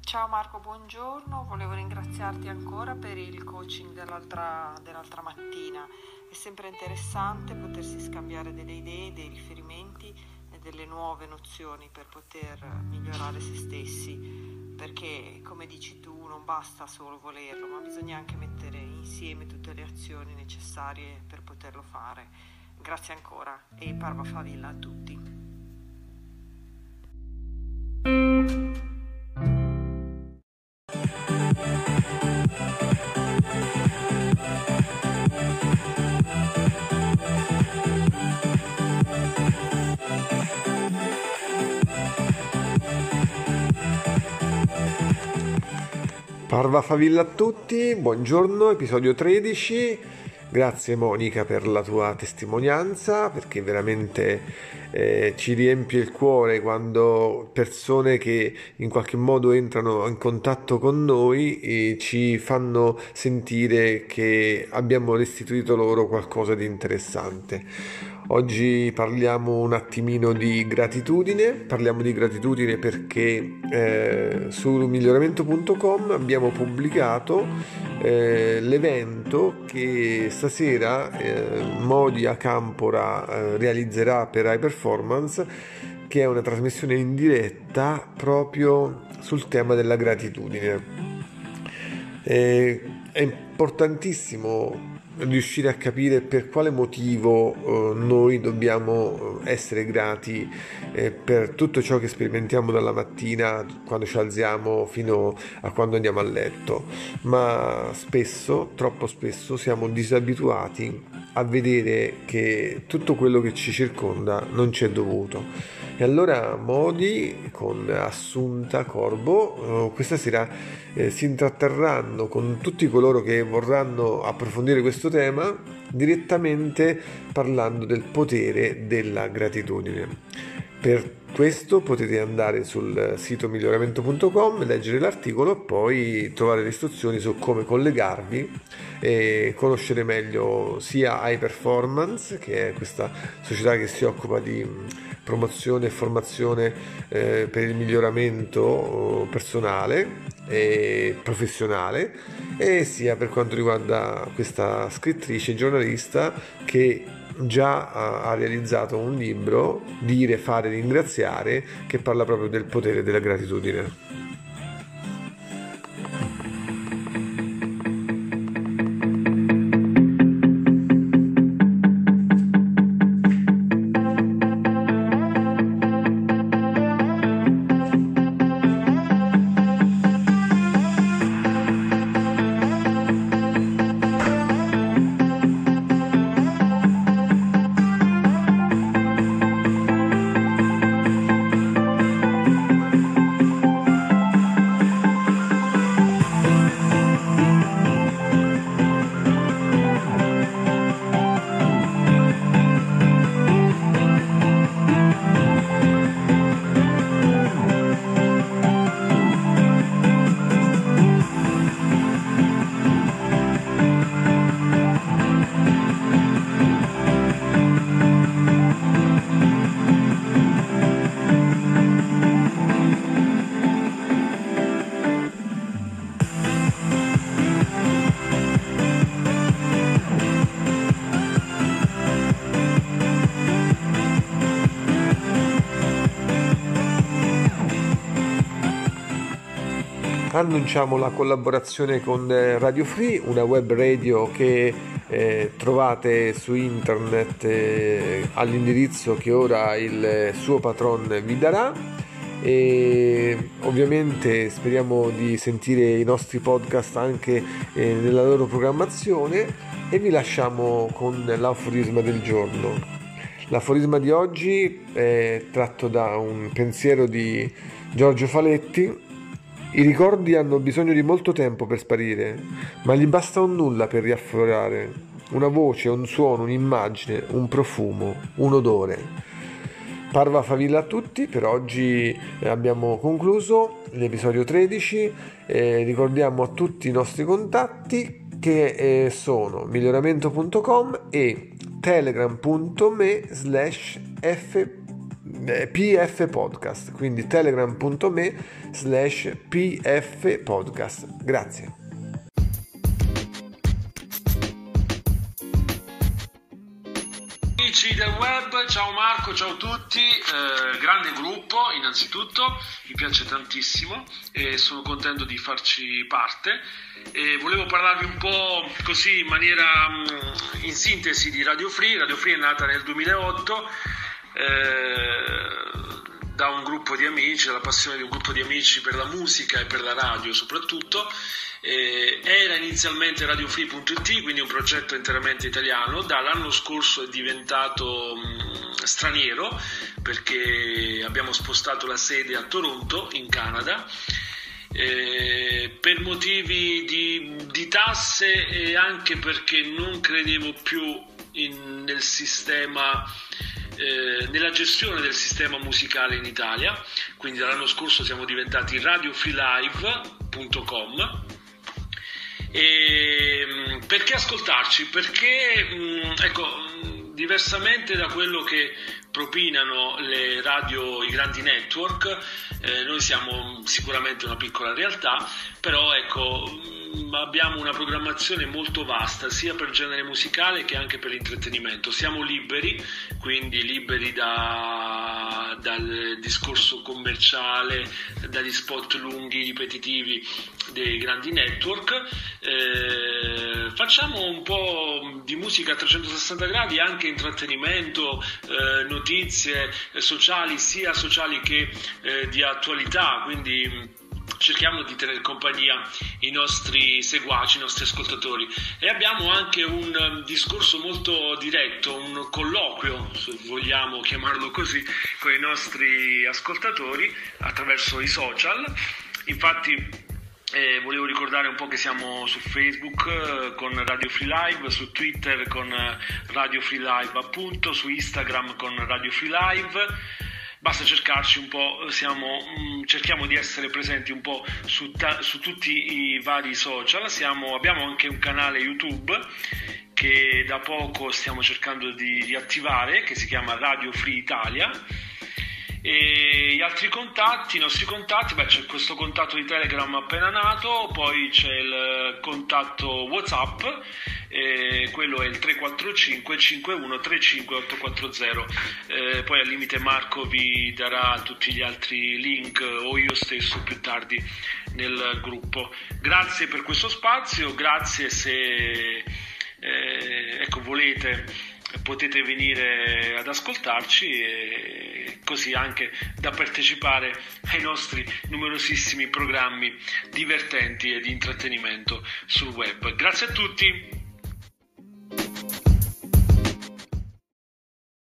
Ciao Marco, buongiorno. Volevo ringraziarti ancora per il coaching dell'altra mattina. È sempre interessante potersi scambiare delle idee, dei riferimenti e delle nuove nozioni per poter migliorare se stessi, perché come dici tu non basta solo volerlo, ma bisogna anche mettere insieme tutte le azioni necessarie per poterlo fare. Grazie ancora e Parva Favilla a tutti. Parva Favilla a tutti, buongiorno, episodio 13. Grazie Monica per la tua testimonianza, perché veramente ci riempie il cuore quando persone che in qualche modo entrano in contatto con noi e ci fanno sentire che abbiamo restituito loro qualcosa di interessante. Oggi parliamo un attimino di gratitudine, perché su miglioramento.com abbiamo pubblicato l'evento che stasera Modia Campora realizzerà per High Performance, che è una trasmissione in diretta proprio sul tema della gratitudine. È importantissimo riuscire a capire per quale motivo noi dobbiamo essere grati per tutto ciò che sperimentiamo dalla mattina quando ci alziamo fino a quando andiamo a letto, ma troppo spesso siamo disabituati a vedere che tutto quello che ci circonda non ci è dovuto. E allora Modi con Assunta Corbo questa sera si intratterranno con tutti coloro che vorranno approfondire questo tema, direttamente parlando del potere della gratitudine. Per questo potete andare sul sito miglioramento.com, leggere l'articolo e poi trovare le istruzioni su come collegarvi e conoscere meglio sia High Performance, che è questa società che si occupa di promozione e formazione per il miglioramento personale e professionale, e sia per quanto riguarda questa scrittrice e giornalista che già ha realizzato un libro, Dire, fare, ringraziare, che parla proprio del potere della gratitudine. Annunciamo la collaborazione con Radio Free, una web radio che trovate su internet all'indirizzo che ora il suo patron vi darà, e ovviamente speriamo di sentire i nostri podcast anche nella loro programmazione, e vi lasciamo con l'aforisma del giorno. L'aforisma di oggi è tratto da un pensiero di Giorgio Faletti. I ricordi hanno bisogno di molto tempo per sparire, ma gli basta un nulla per riaffiorare, una voce, un suono, un'immagine, un profumo, un odore. Parva Favilla a tutti, per oggi abbiamo concluso l'episodio 13, ricordiamo a tutti i nostri contatti che sono miglioramento.com e telegram.me/f PF Podcast, quindi telegram.me/PF Podcast. Grazie. Amici del web, ciao Marco, ciao a tutti, grande gruppo innanzitutto, mi piace tantissimo e sono contento di farci parte e volevo parlarvi un po' così in maniera in sintesi di Radio Free. Radio Free è nata nel 2008 da un gruppo di amici, dalla passione di un gruppo di amici per la musica e per la radio soprattutto. Era inizialmente radiofree.it, quindi un progetto interamente italiano. Dall'anno scorso è diventato straniero perché abbiamo spostato la sede a Toronto in Canada per motivi di tasse e anche perché non credevo più nel sistema, nella gestione del sistema musicale in Italia. Quindi dall'anno scorso siamo diventati radiofreelive.com. E perché ascoltarci? Perché diversamente da quello che propinano le radio, i grandi network, noi siamo sicuramente una piccola realtà, però abbiamo una programmazione molto vasta sia per genere musicale che anche per l'intrattenimento. Siamo liberi, quindi liberi dal discorso commerciale, dagli spot lunghi, ripetitivi dei grandi network. Facciamo un po' di musica a 360 gradi, anche intrattenimento, notizie sociali, sia sociali che di attualità, quindi cerchiamo di tenere compagnia i nostri seguaci, i nostri ascoltatori, e abbiamo anche un discorso molto diretto, un colloquio, se vogliamo chiamarlo così, con i nostri ascoltatori attraverso i social. Infatti volevo ricordare un po' che siamo su Facebook con Radio Free Live, su Twitter con Radio Free Live appunto, su Instagram con Radio Free Live. Basta cercarci un po', cerchiamo di essere presenti un po' su tutti i vari social. Abbiamo anche un canale YouTube che da poco stiamo cercando di riattivare, che si chiama Radio Free Italia. E gli altri contatti, i nostri contatti, c'è questo contatto di Telegram appena nato, poi c'è il contatto WhatsApp, quello è il 345 51 35 840, poi al limite Marco vi darà tutti gli altri link o io stesso più tardi nel gruppo. Grazie per questo spazio, grazie se volete. Potete venire ad ascoltarci e così anche da partecipare ai nostri numerosissimi programmi divertenti e di intrattenimento sul web. Grazie a tutti!